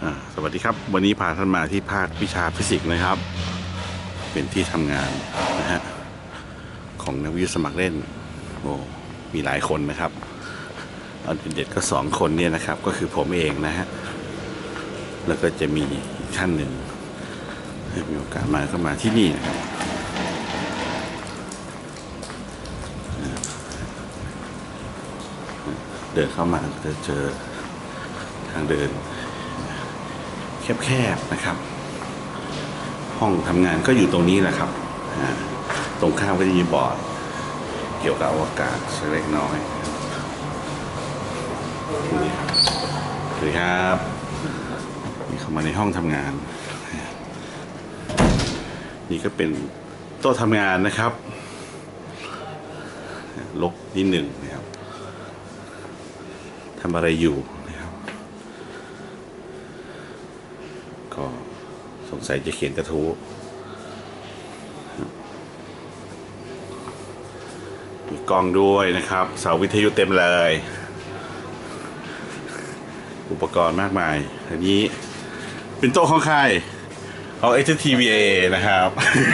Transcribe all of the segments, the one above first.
สวัสดีครับวันนี้พาท่านมาที่ภาควิชาฟิสิกส์นะครับเป็นที่ทำงานนะฮะของนักวิทยาสมัครเล่นโอ้มีหลายคนนะครับเอาเด็ดก็2 คนเนี่ยนะครับก็คือผมเองนะฮะแล้วก็จะมีอีกท่านหนึ่งมีโอกาสมาก็มาที่นี่นะครับเดินเข้ามาจะเจอทางเดินแคบๆนะครับห้องทำงานก็อยู่ตรงนี้แหละครับตรงข้ามก็จะมีบอร์ดเกี่ยวกับอวกาศเล็กน้อยนี่ครับสวัสดีครับนี่เข้ามาในห้องทำงานนี่ก็เป็นโต๊ะทำงานนะครับลกนิดหนึ่งนะครับทำอะไรอยู่นะครับก็สงสัยจะเขียนกระทู้มีกล้องด้วยนะครับเสาวิทยุเต็มเลยอุปกรณ์มากมายอันนี้เป็นโต๊ะของใครเอา HTVA นะครับ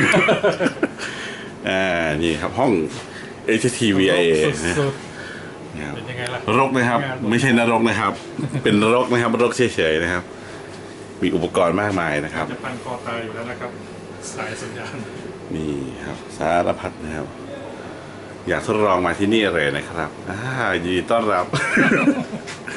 นี่ครับห้อง HTVA นะครับรกนะครับไม่ใช่นรกนะครับ เป็นรกนะครับรกเฉยๆนะครับมีอุปกรณ์มากมายนะครับจะพันคอตายอยู่แล้วนะครับสายสัญญาณนี่ครับสารพัดนะครับอยากทดลองมาที่นี่เลยนะครับยินดีต้อนรับ